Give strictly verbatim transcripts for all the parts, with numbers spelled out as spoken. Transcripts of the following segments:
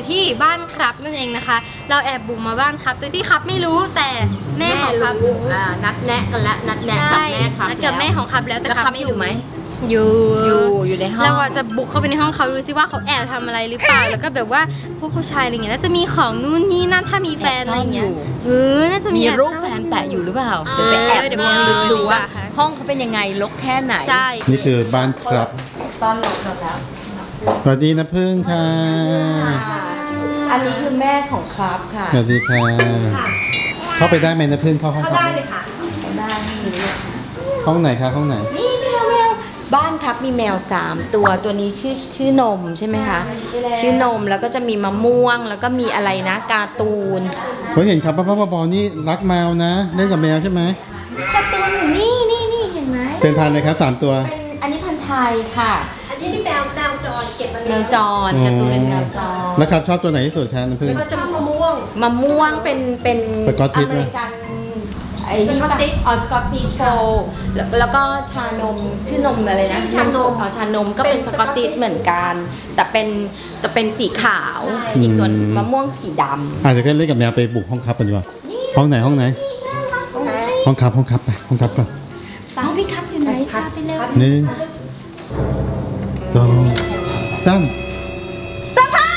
อยู่ที่บ้านครับนั่นเองนะคะเราแอบบุกมาบ้านครับโดยที่ครับไม่รู้แต่แม่ของครับรู้นัดแนะกันแล้วนัดแนะกับแม่ครับนัดกับแม่ของครับแล้วแต่ครับไม่รู้ไหมอยู่อยู่อยู่ในห้องเราจะบุกเข้าไปในห้องเขาดูซิว่าเขาแอบทำอะไรหรือเปล่าแล้วก็แบบว่าพวกผู้ชายอะไรเงี้ยน่าจะมีของนู่นนี่นั่นถ้ามีแฟนอะไรเงี้ยเออน่าจะมีรูปแฟนแปะอยู่หรือเปล่าเดี๋ยวไปแอบมองดูว่าห้องเขาเป็นยังไงรกแค่ไหนใช่นี่คือบ้านครับตอนหลบเราแล้วสวัสดีนะพึ่งค่ะอันนี้คือแม่ของครับค่ะสวัสดีค่ะเข้าไปได้ไหมนะพึ่งเข้าห้องได้เลยค่ะได้ห้องไหนคะห้องไหนนี่แมวแมวบ้านครับมีแมวสามตัวตัวนี้ชื่อชื่อนมใช่ไหมคะชื่อนมแล้วก็จะมีมะม่วงแล้วก็มีอะไรนะการ์ตูนเฮ้ยเห็นครับป้าป้าบอนี่รักแมวนะเล่นกับแมวใช่ไหมการ์ตูนนี่นี่นี่เห็นไหมเป็นพันธุ์เลยครับสามตัวเป็นอันนี้พันธุ์ไทยค่ะอันนี้เป็นแมวแมวจรเก็บมาแมวจรการ์ตูนเป็นแมวจรแล้วครับชอบตัวไหนที่สุดคะน้ำผึ้งแล้วก็จะมะม่วงมะม่วงเป็นเป็นอเมริกันไอ้นี่ป่ะออสกอตติชโฟล์แล้วก็ชานมชื่อนมอะไรนะชานมอ๋อชานมก็เป็นสกอตติชเหมือนกันแต่เป็นแต่เป็นสีขาวอีกตัวมะม่วงสีดำอาจจะเล่นกับแมวไปบุกห้องครับกันดีกว่าห้องไหนห้องไหนห้องครับห้องครับไปห้องครับก่อนห้องพี่ครับอยู่ไหนพาไปเลยหนึ่งสองสามสบาย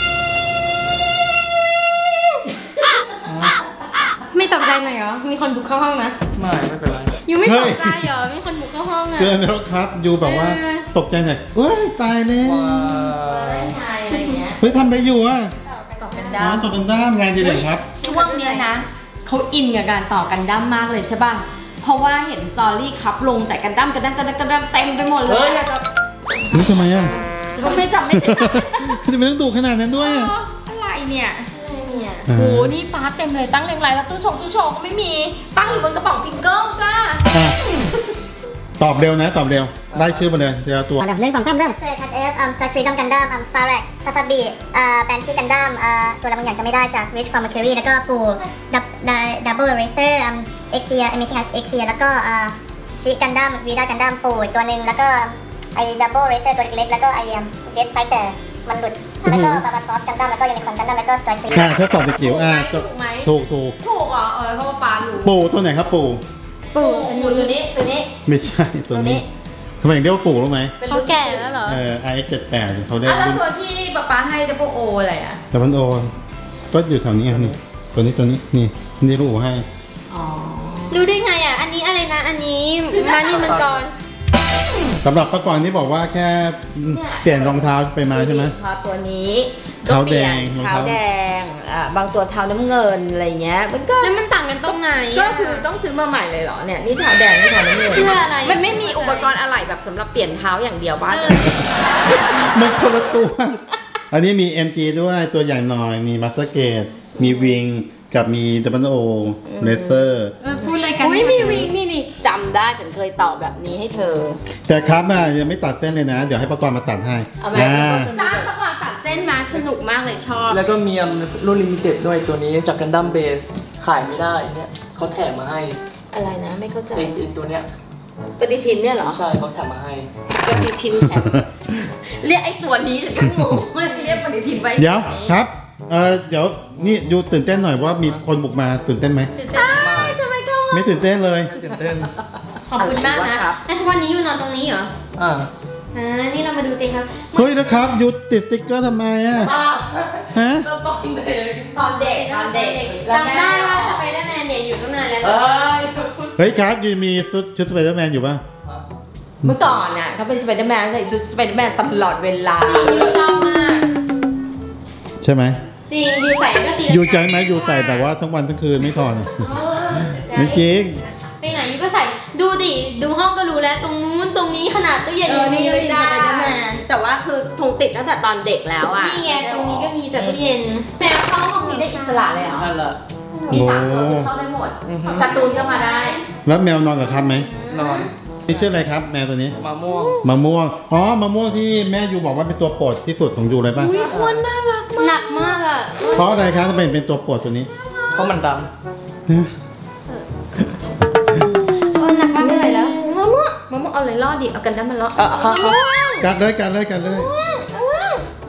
ไม่ตกใจหน่อยเหรอมีคนบุกเข้าห้องนะไม่ไม่เป็นไรยูไม่ตกใจเหรอมีคนบุกเข้าห้องอะเจอแล้วครับยูแบบว่าตกใจหน่อยเฮ้ยตายเลยอะไรเงี้ยเฮ้ยทำอะไรอยู่อ่ะต่อกันด้ามต่อกันด้ามไงดีเลยครับช่วงนี้นะเขาอินกับการต่อกันด้ามมากเลยใช่ป่ะเพราะว่าเห็นสตอรี่ครับลงแต่กันด้ามกันด้ามกันด้ามกันด้ามเต็มไปหมดเลยนี่ทำไมอ่ะเขาไม่จับไม่ได้ทำไมต้องดูขนาดนั้นด้วยอะไรเนี่ยโหนี่ฟ้าเต็มเลยตั้งเรียงรายแล้วตู้ชงตู้โชว์ก็ไม่มีตั้งอยู่บนกระป๋องพิงเกิลจ้าตอบเร็วนะตอบเร็วได้ชื่อมาเลยเดี๋ยวตัวหนึ่งสองสามเริ่มเฟรทัสเอฟสไตรฟรีดอมกันดั้มฟาแร็กซาซาบีแบนชี่กันดั้มตัวอะไรบางอย่างจะไม่ได้จากริชฟอร์มาเคอรี่แล้วก็ปูดับดับเบิลเรเซอร์เอ็กเซียเอเมซิ่งเอ็กเซียแล้วก็ชิกันดั้มวีด้ากันดั้มปูอีกตัวหนึ่งแล้วก็ไอ้ดับเบิลเรเซอร์ตัวเล็กแล้วก็ไอ้เจ็ตไฟเตอร์มันหลุดแล้วก็บาบาซอสกันดั้มแล้วก็ยูนิคอร์นกันดั้มแล้วก็สไตรฟรีอ่าถ้าตอบเด็กจิ๋วอ่าถูกไหมถูกถูกถูกเหรอเออเพราะว่าปลาหลุดปูตัวไหนครับปูปูปูตัวนี้ตัวนี้ไม่ใช่ตัวนี้ทำไมเรียกว่าปูรู้ไหมเขาแก่แล้วเหรอเออไอเจ็ดแปดเขาได้แล้วตัวที่ป๊าป๊าให้ดับเบิลโออะไรอ่ะดับเบิลโอก็อยู่แถวนี้ไงนี่ตัวนี้ตัวนี้นี่นี่ลูกให้อ๋อรู้ได้ไงอ่ะอันนี้อะไรนะอันนี้มานี่มันก่อนสำหรับประกรณ์ที่บอกว่าแค่เปลี่ยนรองเท้าไปมาใช่ไหมตัวนี้เท้าแดงเท้าแดงอ่าบางตัวเท้าน้ำเงินอะไรเงี้ยมันก็แล้วมันต่างกันตรงไหนก็คือต้องซื้อมาใหม่เลยเหรอเนี่ยนี่เท้าแดงนี่เท้าน้ำเงินเพื่ออะไรมันไม่มีอุปกรณ์อะไรแบบสำหรับเปลี่ยนเท้าอย่างเดียวบ้างมันคนละตัวอันนี้มี เอ็ม จี ด้วยตัวใหญ่หน่อยมีมาสเตอร์เกตมีวิงกับมีดับเบิลโอเลเซอร์พูดอะไรกันอุ้ยมีวิงนี่นี่จำได้ฉันเคยตอบแบบนี้ให้เธอแต่ครับอ่ะยังไม่ตัดเส้นเลยนะเดี๋ยวให้ประกรณ์มาตัดให้เอาไหมจ้างประกรณ์ตัดเส้นมาสนุกมากเลยชอบแล้วก็มีรุ่นลิมิเต็ดด้วยตัวนี้จากกันดั้มเบสขายไม่ได้เนี่ยเขาแถมมาให้อะไรนะไม่เข้าใจไอ้ตัวเนี้ยปฏิทินเนี่ยเหรอใช่เขาแถมมาให้ปฏิทินแถมเรียกไอ้ตัวนี้ฉันก็งงไม่เรียกปฏิทินไปเดี๋ยวครับเออเดี๋ยวนี่ยูตื่นเต้นหน่อยว่ามีคนบุกมาตื่นเต้นไหมตื่นเต้นทำไมก็ไม่ตื่นเต้นเลยตื่นเต้นขอบคุณมากนะแล้วทุกวันนี้ยูนอนตรงนี้เหรออ่าอ่านี่เรามาดูเต็มครับเฮ้ยนะครับยูติดติ๊กเกอร์ทำไมอ่ะฮะตอนเด็กตอนเด็กตอนเด็กจำได้ว่าสไปเดอร์แมนเนี่ยอยู่ตั้งนานแล้วเฮ้ยครับยูมีชุดชุดสไปเดอร์แมนอยู่ป่ะเมื่อก่อนน่ะเขาเป็นสไปเดอร์แมนใส่ชุดสไปเดอร์แมนตลอดเวลายูชอบมากใช่ไหมจริงยูใส่ก็ตียูใจไหมยูใส่แต่ว่าทั้งวันทั้งคืนไม่ถอดไม่จริงไปไหนยูก็ใส่ดูดิดูห้องก็รู้แล้วตรงนู้นตรงนี้ขนาดตู้เย็นยังมีเลยจ้าแต่ว่าคือทงติดตั้งแต่ตอนเด็กแล้วอ่ะนี่ไงตรงนี้ก็มีแต่ตู้เย็นแมวเข้าห้องนี้ได้อิสระเลยเหรอนั่นแหละมีสามตัวเข้าได้หมดการ์ตูนก็มาได้แล้วแมวนอนกับครับไหมนอนนี่ชื่ออะไรครับแมวตัวนี้มะม่วงมะม่วงอ๋อมะม่วงที่แม่ยูบอกว่าเป็นตัวโปรดที่สุดของยูเลยป่ะอุ้ยอ้วนน่ารักหนักมากอ่ะเพราะอะไรครับทำไมเป็นตัวโปรดตัวนี้เพราะมันดำเออหนักมากเลยแล้วมะม่วงมะม่วงเอาเลยล่อดิเอากันได้มันล่อกัดเลยกัดเลยกัดเลยให้มะม่วง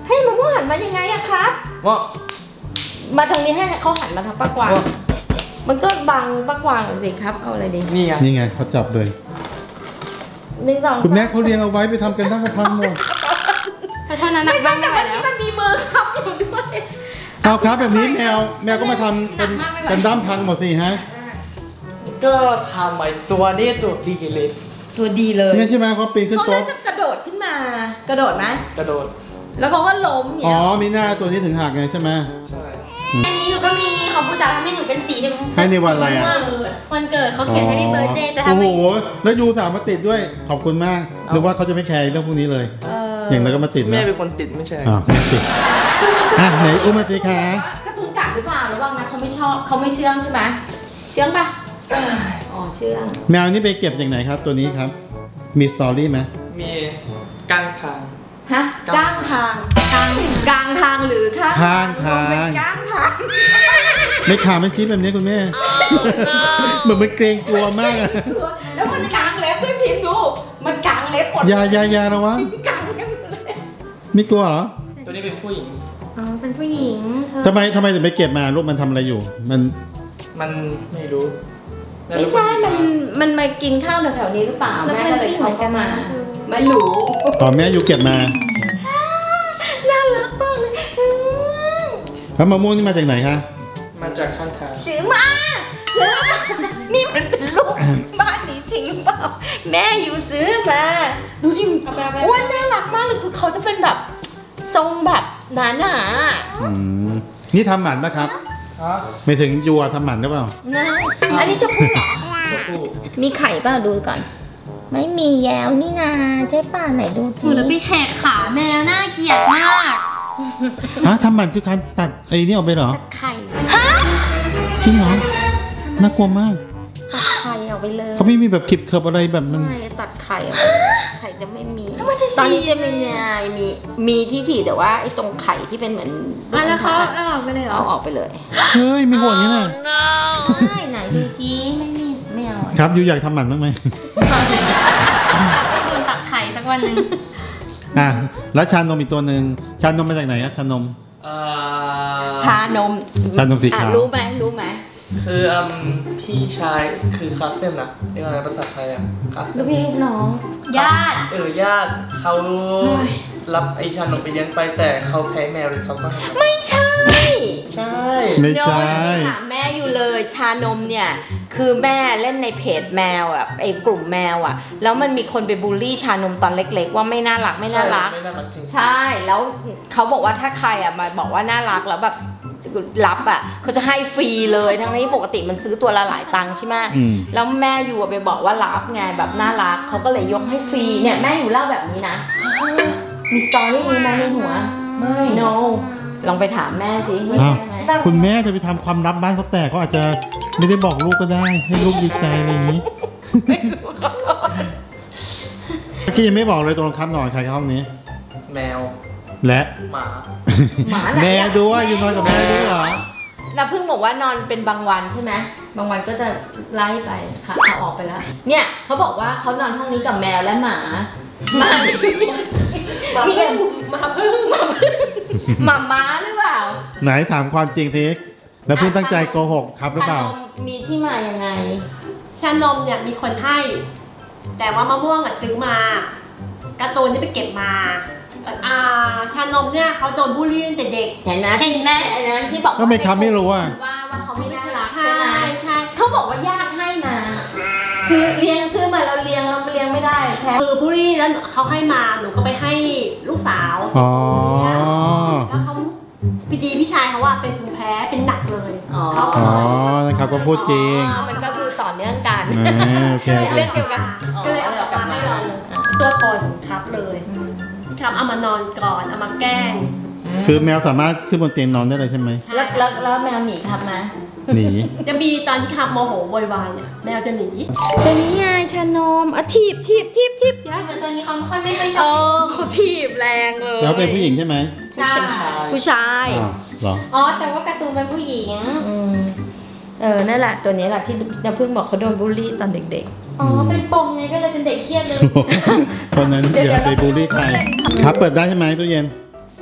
หันมายังไงอะครับว่ามาทางนี้ให้เขาหันมาทางป้ากวางมันก็บังป้ากวางสิครับเอาอะไรดีนี่ไงนี่ไงเขาจับเลยหนึ่งสองคุณแม่เขาเลี้ยงเอาไว้ไปทำกันตั้งพันหมดเพราะเท่านั้นนัไม่กใช่บ้างแต่ไม่ไหววันแล้นี้วมันมีมือครับอยู่ด้วยเอาครับแบบนี้แมวแมวก็มาทำเป็นหนักมากไม่ไหวกันด้ามพังหมดสิฮะก็ทำไอ้ตัวนี้ตัวดีเลยตัวดีเลยนี่ใช่ไหมเขาปีนขึ้นเขาโต๊ะน่าจะกระโดดขึ้นมา กระโดดไหมกระโดดแล้วเขาก็ล้มอ๋อเนี่ยมีหน้าตัวนี้ถึงหักไงใช่ไหมใช่อันนี้หนูก็มีของปูจ๋าทำให้หนูเป็นสีชมพูให้ในวันอะไรอะวันเกิดเขาเขียน Happy Birthday แต่โอ้ทำโหไมแล้วยูสามมาติดด้วยขอบคุณมากหรือว่าเขาจะไม่แคร์เรื่องพวกนี้เลยเอออย่างนั้นก็มาติดแม่นะเป็นคนติดไม่ใช่อ๋อไม่ติดอ่ะไหนอุ้มมาสิคะการ์ตูนกัดหรือเปล่าระวังนะเขาไม่ชอบเขาไม่เชื่องใช่ไหมเชื่องปะอ๋อเชื่องแมวนี่ไปเก็บจากไหนครับตัวนี้ครับ มีสตอรี่ไหมมีกั้งคางฮะกลางทางกลางกลางทางหรือข้างข้างทางเป็นกลางทางไม่ขาไม่ชี้แบบนี้คุณแม่ เหมือนมันเกรงกลัวมากอะแล้วมันกลางเล็บด้วยพิมพ์ดู มันกลางเล็บหมดอยาอยาอยาระวังกลางเล็บเลยไม่กลัวเหรอตัวนี้เป็นผู้หญิงอ๋อเป็นผู้หญิงเธอทำไมทำไมถึงไปเก็บมาลูกมันทำอะไรอยู่ มันมันไม่รู้ไม่ใช่ มัน มันมากินข้าวแถวๆนี้หรือเปล่าแล้วแม่เป็นก็เลยผู้หญิงเหเขามือนกัเข้าน มานะเธอไม่รู้อ๋อแม่อยู่เก็บมาน่ารักมากเลยอืมแล้วมะม่วงนี่มาจากไหนคะมาจากข้างทางซื้อมาซื้อมานี่มันเป็นลูกบ้านนี้จริงหรือเปล่า แม่อยู่ซื้อมา ดูดิเอาไปเอาไปอ้วนน่ารักมากเลยคือเขาจะเป็นแบบทรงแบบหนาหนาอืมนี่ทำหมันปะครับฮะไม่ถึงยัวทำหมันหรือเปล่าๆนะอันนี้จะพูดเหรอตัวผู้มีไข่ป่ะดูก่อน ไม่มีแย้วนี่นาใช่ป่ะไหนดูหนูแล้วไปแหกขาแมวน่าเกลียดมากฮะทำหมันคือการตัดไอ้นี่ออกไปเหรอตัดไข่จริงเหรอ น่ากลัวมากตัดไข่ออกไปเลยเขาไม่มีแบบคลิปเคิร์บอะไรแบบมันไม่ตัดไข่ออกไปไข่จะไม่มี ตอนนี้จะมีไงมีมีที่ฉีดแต่ว่าไอ้ตรงไข่ที่เป็นเหมือนอ่ะแล้วเขาเอาออกไปเลยเหรอเอาออกไปเลยเฮ้ย มีหัวอย่างนี้น่ะใช่ไหนดูจีไม่มีไม่เอาอะครับยูอยากทำหมันบ้างไหมโดนตัดไข่สักวันหนึ่งอ่ะ แล้วชานมอีกตัวหนึ่งชานมมาจากไหนอะชานมเอ่อชานมชานมสีขาวอ่ะรู้ไหมรู้ไหมคืออืมพี่ชายคือคาเฟ่นนะเรียกว่าอะไรภาษาไทยอะคาเฟ่ลูนกพี่ลูกน้องญาติเออญาติเขารับไอชานมไปเลี้ยงไปแต่เขาแพ้แมวเลยเขาก็ทำไม่ใช่ใช่ไม่ใช่โน้ตถามแม่อยู่เลยชานมเนี่ยคือแม่เล่นในเพจแมวอ่ะไอ้กลุ่มแมวอ่ะแล้วมันมีคนไปบูลลี่ชานมตอนเล็กๆ ว่าไม่น่ารักไม่น่ารักไม่น่ารักจริงใช่แล้วเขาบอกว่าถ้าใครอ่ะมาบอกว่าน่ารักแล้วแบบรับอ่ะเขาจะให้ฟรีเลยทั้งที่ปกติมันซื้อตัวละหลายตังค์ใช่ไหมอืมแล้วแม่อยู่อะไปบอกว่ารับไงแบบน่ารักเขาก็เลยยกให้ฟรีเนี่ยแม่อยู่เล่าแบบนี้นะมีสตอรี่นี้ไหมในหัวไม่ no ลองไปถามแม่สิไม่อ้าวใช่ไหมคุณแม่จะไปทำความลับบ้านเขาแตกเขาอาจจะไม่ได้บอกลูกก็ได้ ให้ลูกดีใจอะไรอย่างนี้พี่ยังไม่บอกเลยตรงครับนอนใครเข้าห้องนี้แมวและหมาหมาไหนแม่อะด้วยอยู่นอนกับแม่ด้วยเหรอเราเพิ่งบอกว่านอนเป็นบางวันใช่ไหมบางวันก็จะไล่ไปค่ะเอาออกไปแล้ว เนี่ยเขาบอกว่าเขานอนห้องนี้กับแมวและหมาหมามีแต่หมาพึ่งหมาพึ่งหมาม้าหรือเปล่าไหนถามความจริงทีแล้วเพิ่งตั้งใจโกหกครับหรือเปล่าชานมมีที่มายังไงชานมเนี่ยมีคนให้ แต่ว่ามะม่วงอ่ะซื้อมาการ์ตูนนี่ไปเก็บมาอ่าชานมเนี่ยเขาโดนบูลลี่ตั้งแต่เด็กเห็นไหมเห็นแม่อันนั้นที่บอกว่าก็ไม่ครับไม่รู้อะว่าว่าเขาไม่น่ารักใช่ใช่ไหมใช่เขาบอกว่าญาติให้มา ซื้อเลี้ยงซื้อมาเราเลี้ยงเราเลี้ยงไม่ได้แค่คือบูลลี่แล้วเขาให้มาหนูก็ไปให้ลูกสาวอ๋อแล้วเขาพี่ดีพี่ชายเขาว่าเป็นภูมิแพ้เป็นหนักเลยอ๋อเขาก็อ๋อนะครับก็พูดจริงอ๋อมันก็คือต่อเนื่องกันอ่าโอเคโอเคเรื่องเกี่ยวกันก็เลยเอากลับมาให้เราตัวก่อนครับเลยครับเอามานอนก่อนเอามาแกล้งคือแมวสามารถขึ้นบนเตียงนอนได้เลยใช่ไหมแล้วแล้วแล้วแมวหนีครับมาหนีจะมีตอนที่ครับโมโหโวยวายเนี่ยแมวจะหนีตัวนี้ไงชานมอ่ะทีบทีบทีบทีบยากเหมือนตัวนี้เขาไม่ค่อยไม่ค่อยชเออบอเขาทีบแรงเลยแล้วเป็นผู้หญิงใช่ไหมใช่ผู้ชายอ้าวเหรออ๋อแต่ว่าการ์ตูนเป็นผู้หญิงอืมเออนั่นแหละตัวนี้แหละที่น้ำพึ่งบอกเขาโดนบูลลี่ตอนเด็กอ๋อเป็นปมไงก็เลยเป็นเด็กเครียดเลยตอนนั้นอย่าไปบูลลี่ใครครับเปิดได้ใช่ไหมตู้เย็น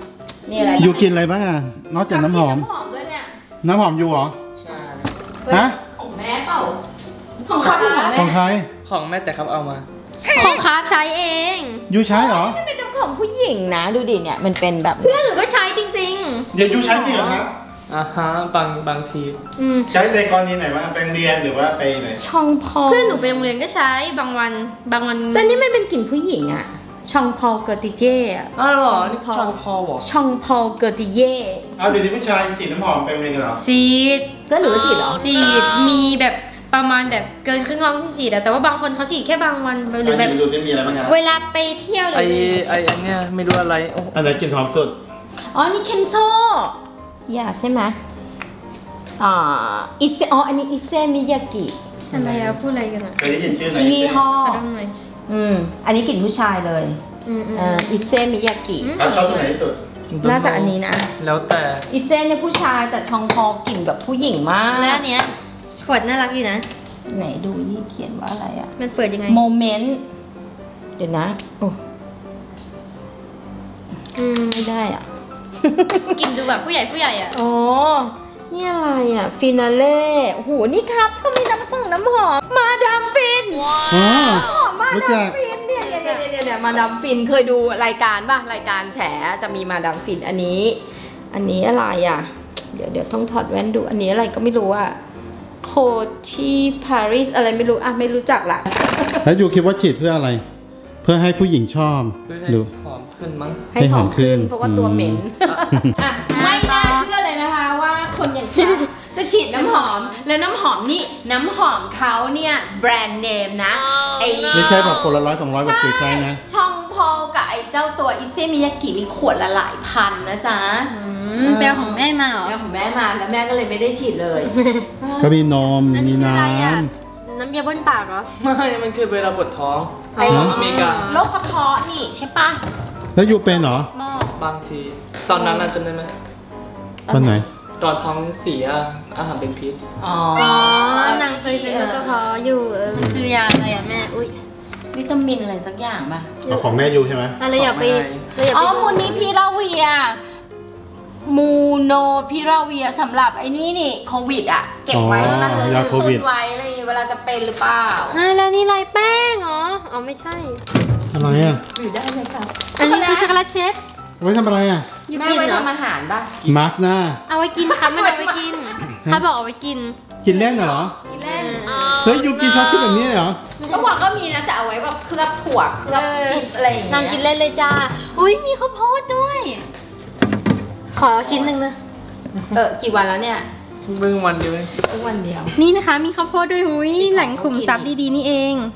นี่อะไรยูกินอะไรบ้างอ่ะนอกจากน้ำหอมน้ำหอมด้วยเนี่ยน้ำหอมยูเหรอใช่ฮะของแม่เปล่าของเขาเป็นของแม่ของใครของแม่แต่ครับเอามาของครับใช้เองยูใช้เหรอเป็นน้ำของผู้หญิงนะดูดิเนี่ยมันเป็นแบบเพื่อนหนูก็ใช้จริงเดี๋ยวยูใช้ที่เหรอครับอ่าฮะบางบางทีๆ อืมใช้ในกรณีไหนบ้างไปโรงเรียนหรือว่าไปไหนช่องพอเพื่อนหนูไปโรงเรียนก็ใช้บางวันบางวันแต่นี่มันเป็นกลิ่นผู้หญิงอะช่องพอลเกอร์ติเย่อะอ้าวเหรอนี่ชองพอเหรอช่องพอลเกอร์ติเย่เอาเดี๋ยวนี้ผู้ชายฉีดน้ำหอมไปโรงเรียนกันเหรอฉีดเพื่อนหนูก็ฉีดเหรอฉีดมีแบบประมาณแบบเกินครึ่งห้องที่ฉีดอะแต่ว่าบางคนเขาฉีดแค่บางวันหรือแบบไปดูซิมีอะไรบ้างครับเวลาไปเที่ยวเลไอย ไออันเนี้ยไม่รู้อะไรโอ้อันไหนกลิ่นหอมสุดอ๋อนี่เคนโซอย่าใช่ไหมอ่าอิเซอ๋ออันนี้อิเซมิยากิอะไรอะพูดอะไรกันอะเคยได้ยินชื่อไหมยี่ห้อขอดมหน่อยอืมอันนี้กลิ่นผู้ชายเลยอืมอืมอ่าอิเซมิยากิอืมแล้วชอบตัวไหนที่สุดน่าจะอันนี้นะแล้วแต่อิเซเนี่ยผู้ชายแต่ชองพอกลิ่นแบบผู้หญิงมากแล้วอันเนี้ยขวดน่ารักอยู่นะไหนดูนี่เขียนว่าอะไรอะมันเปิดยังไงโมเมนต์เดี๋ยวนะโอ้อืมไม่ได้อ่ะกลินดูแบบผู้ใหญ่ผู้ใหญ่อะอ๋อ นี่อะไรอ่ะ ฟินาเล่โอ้โห นี่ครับเขามีน้ำผึ้งน้ำหอม มาดามฟินอ๋อหอมมารู้ดาจัมกฟินเนี่ยเนี่ยเนี่ยเนี่ยเนี่ยมาดามฟินเคยดูรายการป่ะ รายการแฉจะมีมาดามฟินอันนี้ อันนี้อะไรอ่ะ เดี๋ยวเดี๋ยวต้องถอดแว่นดู อันนี้อะไรก็ไม่รู้อ่ะโคที่ปารีสอะไรไม่รู้อ่ะไม่รู้จักละแล้วยูคิดว่าฉีดเพื่ออะไร เพื่อให้ผู้หญิงชอบเพื่อให้หรือหอมขึ้นมั้งให้หอมขึ้นให้หอมขึ้นเพราะว่าตัวเหม็น อ่ะไม่น่าเชื่อเลยนะคะว่าคนอย่างฉันจะฉีดน้ำหอมแล้วน้ำหอมนี่น้ำหอมเขาเนี่ยแบรนด์เนมนะไอไม่ใช่แบบคนละร้อยสองร้อยแบบจิ๋วใช่นะช่องพอลกับไอเจ้าตัวอิเซมิยากินี่ขวดละหลายพันนะจ๊ะอืมแปลของแม่มาเหรอแม่ของแม่มาแล้วแม่ก็เลยไม่ได้ฉีดเลยก็มีนมอันมีนี้คือน้อะไรอะำน้ำยาบ้วนปากเหรอไม่ มันคือเวลาปวดท้องไอ้ของอเมริกาโรคกระเพาะนี่ใช่ปะแล้วยูเป็นเหรอบางที ตอนนั้นน่ะจำได้ไหมตอนไหนตอนท้องเสียอาหารเป็นพิษอ๋ออ๋อนางเคยเป็นโรคกระเพาะอยู่เออมันคือยาอะไรอะแม่ อุ้ยวิตามินอะไรสักอย่างป่ะเอาของแม่ยูใช่ไหมอะไรอย่าไปเราอย่าอ๋ไปอมูนีพิราเวีย มูโนพิราเวียสำหรับไอ้นี่นี่โควิดอ่ะ เก็บไว้แล้วนั่นเลยยาซื้อโควิตุดนไว้เลยเวลาจะเป็นหรือเปล่าอ่าแล้วนี่ลายแป้งเหรอ อ๋อไม่ใช่อะไรอ่ะอยู่ได้เลยค่ะอันนี้คือช็อกโกแลตเชฟไว้ทำอะไรอ่ะยูแม่กินไว้เหรอทำอาหารป่ะมาร์กหน้าเอาไว้กินค่ะไม่ได้เอาไว้กินเขาบอกเอาไว้กินกินเล่นเหรอกินเล่นเฮ้ยยูกินช็อกโกแลตแบบนี้เหรอเมื่อวานก็มีนะแต่เอาไว้แบบเคลือบถั่วเคลือบชิปอะไรอย่างเงี้ยนางกินเล่นเลยจ้า อุ้ยมีข้าวโพดด้วย ขอชิ้นหนึ่งนะเออกี่วันแล้วเนี่ยเพิ่งวันเดียวเองทุกวันเดียวนี่นะคะมีข้าวโพดด้วยหุยแหล่งขุมทรัพย์ดีๆนี่เอง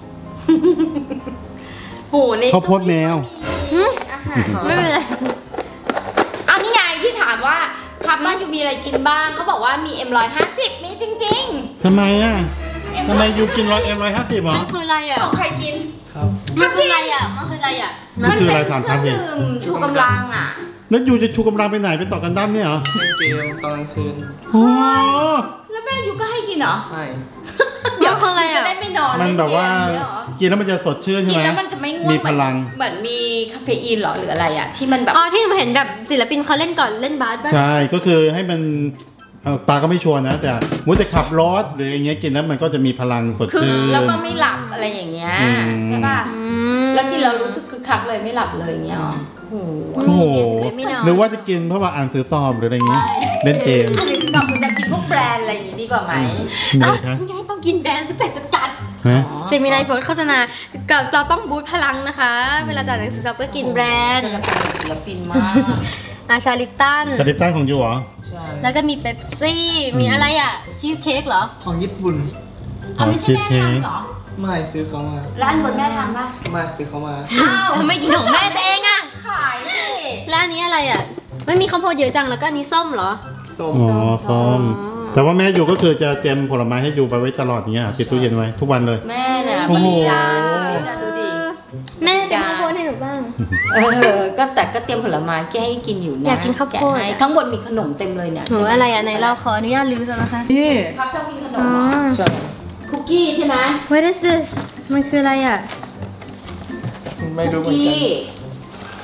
โหในข้าวโพดแมวหึอาหารไม่เป็นไรเอานี่ไงที่ถามว่าครับบ้านอยู่มีอะไรกินบ้างเขาบอกว่ามี เอ็ม หนึ่งร้อยห้าสิบมีจริงทำไมอ่ะๆ M ทำไมยูกินร้อยเอ็มร้อยห้าสิบหรอมันคืออะไรอ่ะของใครกินครับมันคืออะไรอ่ะ มันคืออะไรอ่ะมันคืออะไรเป็ถามเคถามรื่องเองดื่มชูกำลังอ่ะแล้วยูจะชูกำลังไปไหนไปต่อกันดั้มเนี่ยเหรอเล่นเกมตอนกลางคืนโอ้แล้วแม่ยูก็ให้กินเหรอไม่เดี๋ยวคืออะไรจะอ่ะได้ไม่นอนมันแบบว่าเล่นเกมเนี่ยเหรอกินแล้วมันจะสดชื่นใช่กินไหมแล้วมันจะไม่ง่วงมีพลังเหมือนมีคาเฟอีนเหรอหรืออะไรอ่ะ ที่มันแบบอ๋อที่หนูเห็นแบบศิลปินเขาเล่นก่อนเล่นบาสป่ะใช่ ก็คือให้มันเอ่อปลาก็ไม่ชวนนะ แต่มุดจะขับรถหรืออย่างเงี้ยกินแล้วมันก็จะมีพลังสดคือชื่นแล้วก็ไม่หลับอะไรอย่างเงี้ยอืมใช่ป่ะอืมแล้วกินแล้วรู้สึกคึกคักเลยไม่หลับเลยอย่างเงี้ยหรอโอ้โหโอ้โหเลยไม่นอนหรือว่าจะกินเพราะว่าอ่านสื่อสอบหรืออะไรอย่างงี้ เล่นเกมอันนี้คือคุณจะกินพวกแบรนด์อะไรอย่างงี้ดีกว่าไหมมีอ่ะอะไรคะนี่ไงต้องกินแบรนด์สเปซสกัดฮะเจมินายโฟนโฆษณากับเราต้องบูสต์พลังนะคะ เวลาจ่ายหนังสือสอบก็กินแบรนด์สนับสนุนศิลปินมากอาชาลิปตันกระดิบใต้ของยูเหรอใช่แล้วก็มีเป๊ปซี่ มีอะไรอ่ะ ชีสเค้กเหรอของญี่ปุ่นเอาไม่ใช่แม่ทำเหรอไม่ซื้อเขามาแล้วอันบนแม่ทำป่ะไม่ซื้อเขามาอ้าวทำไมกินของแม่ตัวเองอ่ะขายดิแล้วอันนี้อะไรอ่ะ ไม่มีข้าวโพดเยอะจัง แล้วก็อันนี้ส้มเหรอส้มอ๋อส้ส้มมแต่ว่าแม่ยูก็คือจะเตรียมผลไม้ให้ยูไปไว้ตลอดอย่างเงี้ยติดตู้เย็นไว้ทุกวันเลยแม่น่ะโอ้บโหริการชีวิตนะดูดิแม่เป็นข้าวโพดให้หนูบ้างเออ ก็แต่ก็เตรียมผลไม้แกให้กินอยู่นะอยากกินข้าวโพดแกะให้ข้างบนมีขนมเต็มเลยเนี่ยหนูอะไรอ่ะไหนเราขออนุญาตลืมสักนะคะนี่ครับชอบกินขนอ๋มอเหรอใช่คุกกี้ใช่ไหม What is this มันคืออะไรอ่ะไม่รู้เหมืคุอก นกันกี้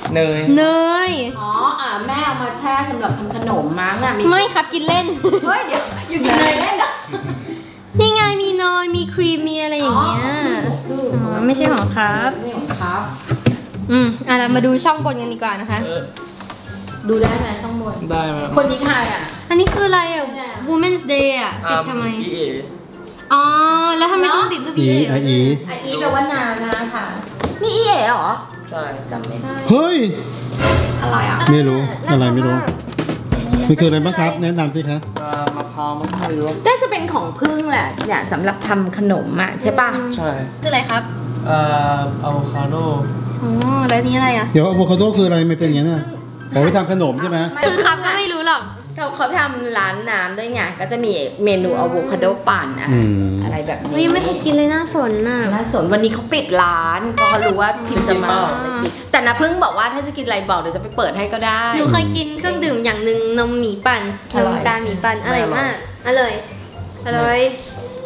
เนยเนยอ๋ออ่าแม่เอามาแช่สำหรับทำขนมมั้งอ่ะมีไม่ครับกินเล่นเฮ้ยเดี๋ยวอยู่ในเล่นเหรอนี่ไงมีเนยมีครีมมีอะไรอย่างเงี้ยอ๋อไม่ใช่ของครับนี่ของครับอืมอ่ะเรามาดูช่องบนกันดีกว่านะคะเออดูได้ไหมช่องบนได้ไหมคนนี้ใครอ่ะอันนี้คืออะไรอ่ะ Women's Day อ่ะติดทำไมพี่เออ๋อ แล้วทำไมต้องติดรูปอีพี่เอ๋ไออีอ่ะอีแปลว่านานนะคะนี่อีเอ๋เหรอใช่จำไม่ได้เฮ้ยอะไรอ่ะไม่รู้อะไรไม่รู้มันคืออะไรบ้างครับ แนะนำสิคะอ่ามะพร้าวมั้งไม่รู้น่าจะเป็นของพึ่งแหละเนี่ยสำหรับทำขนมอ่ะใช่ป่ะใช่คืออะไรครับอ่าอะโวคาโดอ๋อ แล้วนี่อะไรอ่ะเดี๋ยวอะโวคาโดคืออะไรไม่เป็นอย่างนั้นน่ะเอาไว้ทำขนมใช่ไหมคือครับก็ไม่รู้หรอกเขาเขาทำร้านน้ำด้วยไงก็จะมีเมนูอะโวคาโดปั่นอะอืมอะไรแบบนี้เฮ้ยยังไม่เคยกินเลยน่าสนน่ะน่าสนวันนี้เขาปิดร้านเพราะเขารู้ว่าพิมจะมาอ๋อปิดแต่นะพึ่งบอกว่าถ้าจะกินอะไรบอกเดี๋ยวจะไปเปิดให้ก็ได้หนูเคยกินเครื่องดื่มอย่างหนึ่งนมหมีปั่นอน ร่มอยตาหมีปั่นอร่อยมาก อร่อย อร่อย